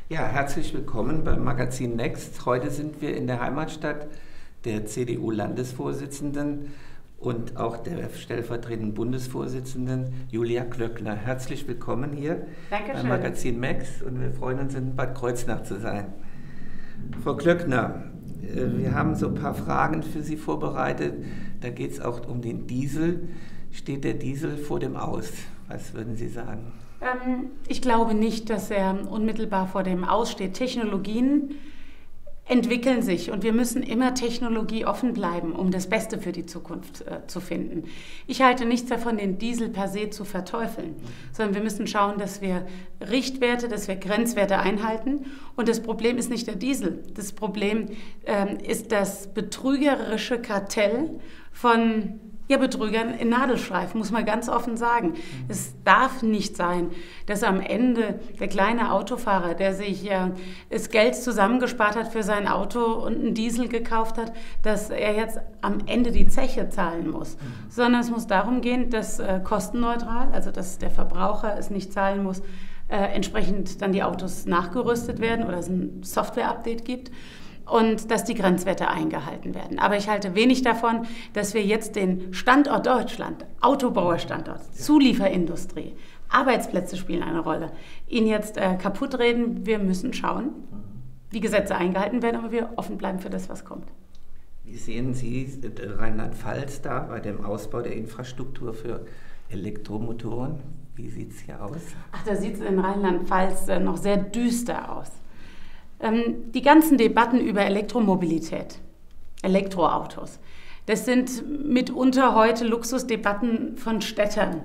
Ja, herzlich willkommen beim Magazin Next. Heute sind wir in der Heimatstadt der CDU-Landesvorsitzenden und auch der stellvertretenden Bundesvorsitzenden Julia Klöckner. Herzlich willkommen hier beim Magazin Next und wir freuen uns, in Bad Kreuznach zu sein. Frau Klöckner, wir haben so ein paar Fragen für Sie vorbereitet. Da geht es auch um den Diesel. Steht der Diesel vor dem Aus? Was würden Sie sagen? Ich glaube nicht, dass er unmittelbar vor dem Aus steht. Technologien entwickeln sich und wir müssen immer technologieoffen bleiben, um das Beste für die Zukunft zu finden. Ich halte nichts davon, den Diesel per se zu verteufeln, sondern wir müssen schauen, dass wir Richtwerte, dass wir Grenzwerte einhalten. Und das Problem ist nicht der Diesel. Das Problem ist das betrügerische Kartell von Betrügern in Nadelstreifen, muss man ganz offen sagen. Es darf nicht sein, dass am Ende der kleine Autofahrer, der sich das Geld zusammengespart hat für sein Auto und einen Diesel gekauft hat, dass er jetzt am Ende die Zeche zahlen muss. Sondern es muss darum gehen, dass kostenneutral, also dass der Verbraucher es nicht zahlen muss, entsprechend dann die Autos nachgerüstet werden oder es ein Software-Update gibt. Und dass die Grenzwerte eingehalten werden. Aber ich halte wenig davon, dass wir jetzt den Standort Deutschland, Autobauerstandort, Zulieferindustrie, Arbeitsplätze spielen eine Rolle, ihn jetzt kaputt reden. Wir müssen schauen, wie Gesetze eingehalten werden, aber wir offen bleiben für das, was kommt. Wie sehen Sie Rheinland-Pfalz da bei dem Ausbau der Infrastruktur für Elektromotoren? Wie sieht es hier aus? Ach, da sieht es in Rheinland-Pfalz noch sehr düster aus. Die ganzen Debatten über Elektromobilität, Elektroautos, das sind mitunter heute Luxusdebatten von Städtern.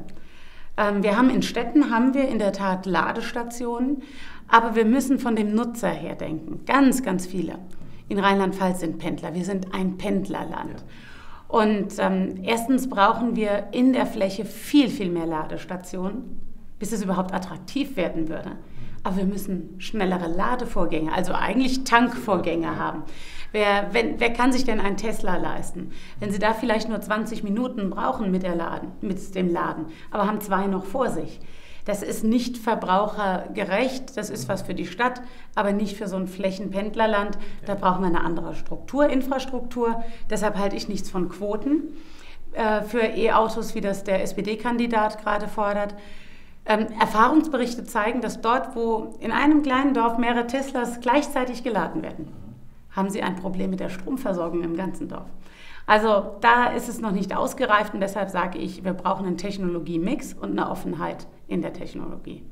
In Städten haben wir in der Tat Ladestationen, aber wir müssen von dem Nutzer her denken. Ganz, ganz viele in Rheinland-Pfalz sind Pendler. Wir sind ein Pendlerland. Ja. Und erstens brauchen wir in der Fläche viel, viel mehr Ladestationen, bis es überhaupt attraktiv werden würde. Aber wir müssen schnellere Ladevorgänge, also eigentlich Tankvorgänge haben. Wer kann sich denn einen Tesla leisten? Wenn Sie da vielleicht nur 20 Minuten brauchen mit dem Laden, aber haben 2 noch vor sich. Das ist nicht verbrauchergerecht, das ist was für die Stadt, aber nicht für so ein Flächenpendlerland. Da brauchen wir eine andere Infrastruktur. Deshalb halte ich nichts von Quoten für E-Autos, wie das der SPD-Kandidat gerade fordert. Erfahrungsberichte zeigen, dass dort, wo in einem kleinen Dorf mehrere Teslas gleichzeitig geladen werden, haben sie ein Problem mit der Stromversorgung im ganzen Dorf. Also da ist es noch nicht ausgereift und deshalb sage ich, wir brauchen einen Technologiemix und eine Offenheit in der Technologie.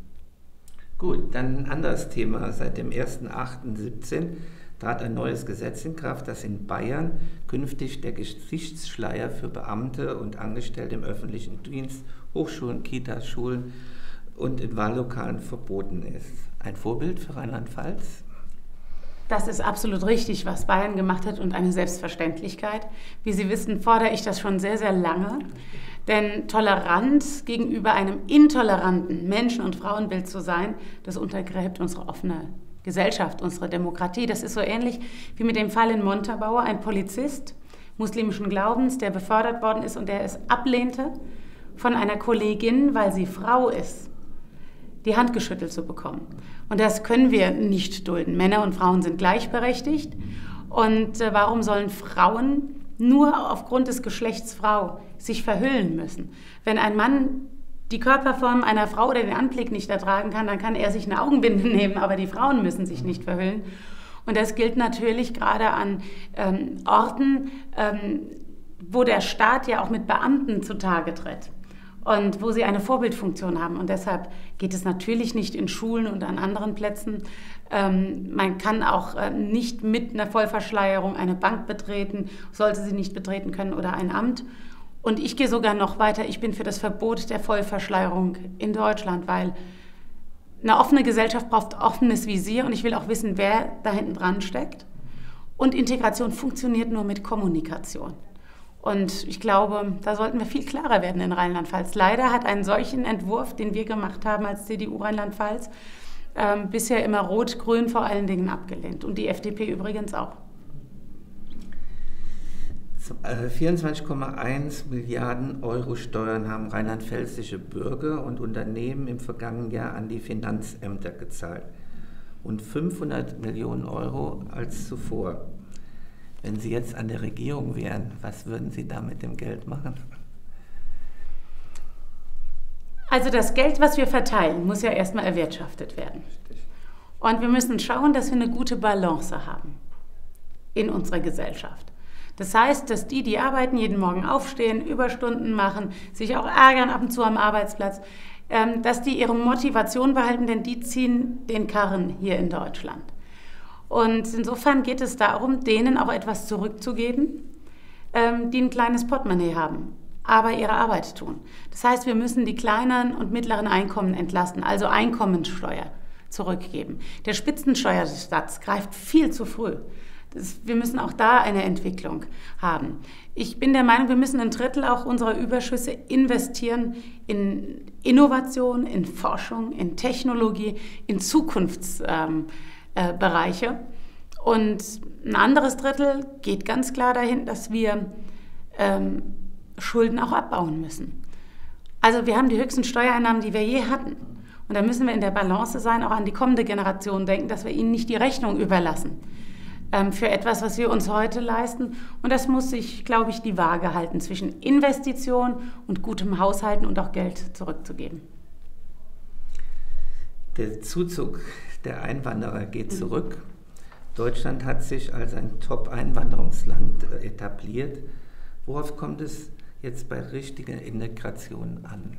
Gut, dann ein anderes Thema. Seit dem 1.8.17 trat ein neues Gesetz in Kraft, dass in Bayern künftig der Gesichtsschleier für Beamte und Angestellte im öffentlichen Dienst, Hochschulen, Kitas, Schulen und in Wahllokalen verboten ist. Ein Vorbild für Rheinland-Pfalz? Das ist absolut richtig, was Bayern gemacht hat und eine Selbstverständlichkeit. Wie Sie wissen, fordere ich das schon sehr, sehr lange. Denn tolerant gegenüber einem intoleranten Menschen- und Frauenbild zu sein, das untergräbt unsere offene Gesellschaft, unsere Demokratie. Das ist so ähnlich wie mit dem Fall in Montabaur, ein Polizist muslimischen Glaubens, der befördert worden ist und der es ablehnte, von einer Kollegin, weil sie Frau ist, die Hand geschüttelt zu bekommen. Und das können wir nicht dulden. Männer und Frauen sind gleichberechtigt. Und warum sollen Frauen nur aufgrund des Geschlechts Frau sich verhüllen müssen? Wenn ein Mann die Körperform einer Frau oder den Anblick nicht ertragen kann, dann kann er sich eine Augenbinde nehmen, aber die Frauen müssen sich nicht verhüllen. Und das gilt natürlich gerade an Orten, wo der Staat ja auch mit Beamten zutage tritt. Und wo sie eine Vorbildfunktion haben. Und deshalb geht es natürlich nicht in Schulen und an anderen Plätzen. Man kann auch nicht mit einer Vollverschleierung eine Bank betreten, sollte sie nicht betreten können, oder ein Amt. Und ich gehe sogar noch weiter. Ich bin für das Verbot der Vollverschleierung in Deutschland, weil eine offene Gesellschaft braucht offenes Visier. Und ich will auch wissen, wer da hinten dran steckt. Und Integration funktioniert nur mit Kommunikation. Und ich glaube, da sollten wir viel klarer werden in Rheinland-Pfalz. Leider hat einen solchen Entwurf, den wir gemacht haben als CDU Rheinland-Pfalz, bisher immer Rot-Grün vor allen Dingen abgelehnt. Und die FDP übrigens auch. 24,1 Milliarden Euro Steuern haben rheinland-pfälzische Bürger und Unternehmen im vergangenen Jahr an die Finanzämter gezahlt. und 500 Millionen Euro als zuvor. Wenn Sie jetzt an der Regierung wären, was würden Sie da mit dem Geld machen? Also das Geld, was wir verteilen, muss ja erstmal erwirtschaftet werden. Und wir müssen schauen, dass wir eine gute Balance haben in unserer Gesellschaft. Das heißt, dass die arbeiten, jeden Morgen aufstehen, Überstunden machen, sich auch ärgern ab und zu am Arbeitsplatz, dass die ihre Motivation behalten, denn die ziehen den Karren hier in Deutschland. Und insofern geht es darum, denen auch etwas zurückzugeben, die ein kleines Portemonnaie haben, aber ihre Arbeit tun. Das heißt, wir müssen die kleinen und mittleren Einkommen entlasten, also Einkommenssteuer zurückgeben. Der Spitzensteuersatz greift viel zu früh. Wir müssen auch da eine Entwicklung haben. Ich bin der Meinung, wir müssen ein Drittel auch unserer Überschüsse investieren in Innovation, in Forschung, in Technologie, in Zukunftsbereiche. Und ein anderes Drittel geht ganz klar dahin, dass wir Schulden auch abbauen müssen. Also wir haben die höchsten Steuereinnahmen, die wir je hatten. Und da müssen wir in der Balance sein, auch an die kommende Generation denken, dass wir ihnen nicht die Rechnung überlassen für etwas, was wir uns heute leisten. Und das muss sich, glaube ich, die Waage halten zwischen Investition und gutem Haushalten und auch Geld zurückzugeben. Der Zuzug der Einwanderer geht zurück. Deutschland hat sich als ein Top-Einwanderungsland etabliert. Worauf kommt es jetzt bei richtiger Integration an?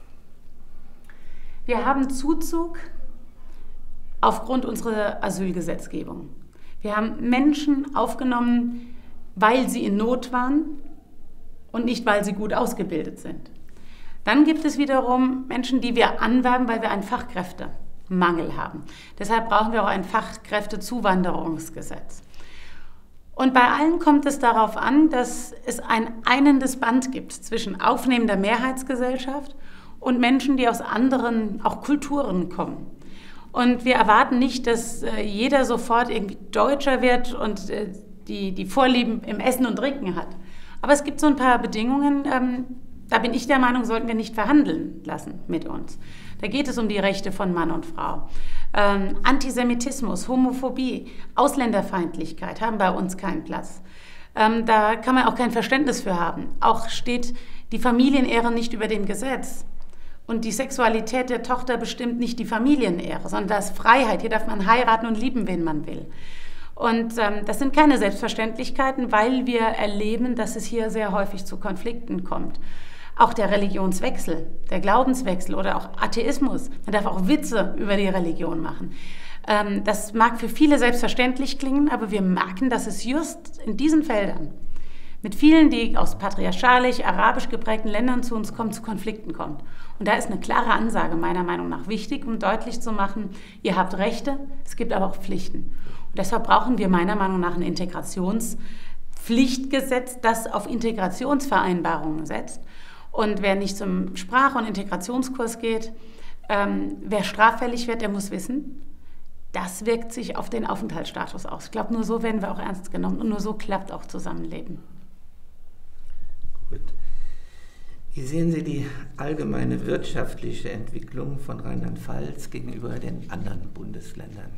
Wir haben Zuzug aufgrund unserer Asylgesetzgebung. Wir haben Menschen aufgenommen, weil sie in Not waren und nicht, weil sie gut ausgebildet sind. Dann gibt es wiederum Menschen, die wir anwerben, weil wir einen Fachkräftemangel haben. Deshalb brauchen wir auch ein Fachkräftezuwanderungsgesetz. Und bei allen kommt es darauf an, dass es ein einendes Band gibt zwischen aufnehmender Mehrheitsgesellschaft und Menschen, die aus anderen, auch Kulturen kommen. Und wir erwarten nicht, dass jeder sofort irgendwie Deutscher wird und die Vorlieben im Essen und Trinken hat. Aber es gibt so ein paar Bedingungen, da bin ich der Meinung, sollten wir nicht verhandeln lassen mit uns. Da geht es um die Rechte von Mann und Frau. Antisemitismus, Homophobie, Ausländerfeindlichkeit haben bei uns keinen Platz. Da kann man auch kein Verständnis für haben. Auch steht die Familienehre nicht über dem Gesetz. Und die Sexualität der Tochter bestimmt nicht die Familienehre, sondern da ist Freiheit. Hier darf man heiraten und lieben, wen man will. Und das sind keine Selbstverständlichkeiten, weil wir erleben, dass es hier sehr häufig zu Konflikten kommt. Auch der Religionswechsel, der Glaubenswechsel oder auch Atheismus. Man darf auch Witze über die Religion machen. Das mag für viele selbstverständlich klingen, aber wir merken, dass es just in diesen Feldern mit vielen, die aus patriarchalisch, arabisch geprägten Ländern zu uns kommen, zu Konflikten kommt. Und da ist eine klare Ansage meiner Meinung nach wichtig, um deutlich zu machen, ihr habt Rechte, es gibt aber auch Pflichten. Und deshalb brauchen wir meiner Meinung nach ein Integrationspflichtgesetz, das auf Integrationsvereinbarungen setzt. Und wer nicht zum Sprach- und Integrationskurs geht, wer straffällig wird, der muss wissen, das wirkt sich auf den Aufenthaltsstatus aus. Ich glaube, nur so werden wir auch ernst genommen und nur so klappt auch Zusammenleben. Gut. Wie sehen Sie die allgemeine wirtschaftliche Entwicklung von Rheinland-Pfalz gegenüber den anderen Bundesländern?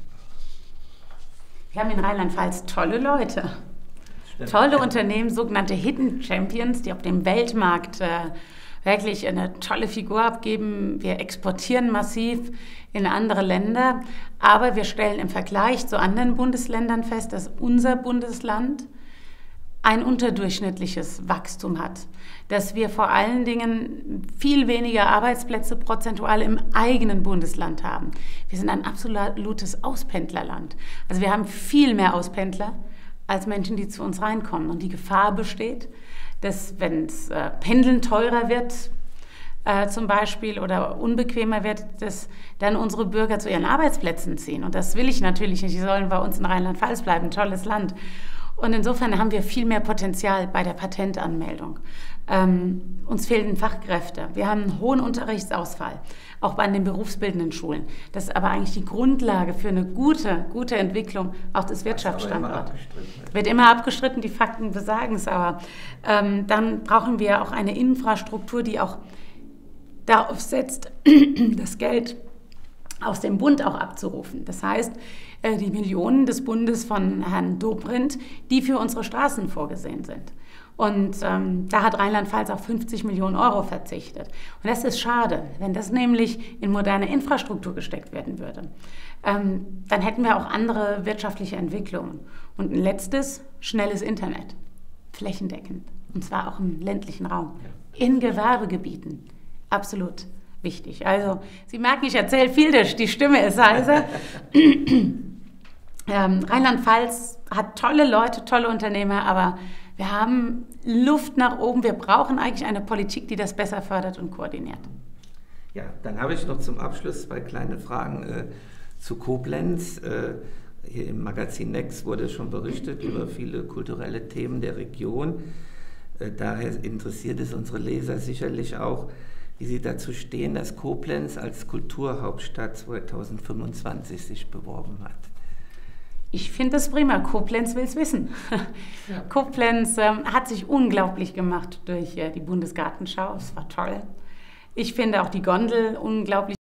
Wir haben in Rheinland-Pfalz tolle Leute, tolle Unternehmen, sogenannte Hidden Champions, die auf dem Weltmarkt wirklich eine tolle Figur abgeben. Wir exportieren massiv in andere Länder, aber wir stellen im Vergleich zu anderen Bundesländern fest, dass unser Bundesland ein unterdurchschnittliches Wachstum hat, dass wir vor allen Dingen viel weniger Arbeitsplätze prozentual im eigenen Bundesland haben. Wir sind ein absolutes Auspendlerland. Also wir haben viel mehr Auspendler als Menschen, die zu uns reinkommen. Und die Gefahr besteht, dass wenn es Pendeln teurer wird, zum Beispiel, oder unbequemer wird, dass dann unsere Bürger zu ihren Arbeitsplätzen ziehen. Und das will ich natürlich nicht. Die sollen bei uns in Rheinland-Pfalz bleiben, ein tolles Land. Und insofern haben wir viel mehr Potenzial bei der Patentanmeldung. Uns fehlen Fachkräfte. Wir haben einen hohen Unterrichtsausfall, auch bei den berufsbildenden Schulen. Das ist aber eigentlich die Grundlage für eine gute Entwicklung auch des Wirtschaftsstandorts. Wird immer abgestritten, die Fakten besagen es aber. Dann brauchen wir auch eine Infrastruktur, die auch darauf setzt, das Geld aus dem Bund auch abzurufen. Das heißt, die Millionen des Bundes von Herrn Dobrindt, die für unsere Straßen vorgesehen sind. Und da hat Rheinland-Pfalz auf 50 Millionen Euro verzichtet. Und das ist schade, wenn das nämlich in moderne Infrastruktur gesteckt werden würde. Dann hätten wir auch andere wirtschaftliche Entwicklungen. Und ein letztes, schnelles Internet, flächendeckend. Und zwar auch im ländlichen Raum, in Gewerbegebieten. Absolut wichtig. Also, Sie merken, ich erzähle viel, die Stimme ist heiser. Rheinland-Pfalz hat tolle Leute, tolle Unternehmer, aber wir haben Luft nach oben. Wir brauchen eigentlich eine Politik, die das besser fördert und koordiniert. Ja, dann habe ich noch zum Abschluss 2 kleine Fragen zu Koblenz. Hier im Magazin Next wurde schon berichtet über viele kulturelle Themen der Region. Daher interessiert es unsere Leser sicherlich auch, wie Sie dazu stehen, dass Koblenz als Kulturhauptstadt 2025 sich beworben hat. Ich finde das prima. Koblenz will es wissen. Ja. Koblenz hat sich unglaublich gemacht durch die Bundesgartenschau. Es war toll. Ich finde auch die Gondel unglaublich.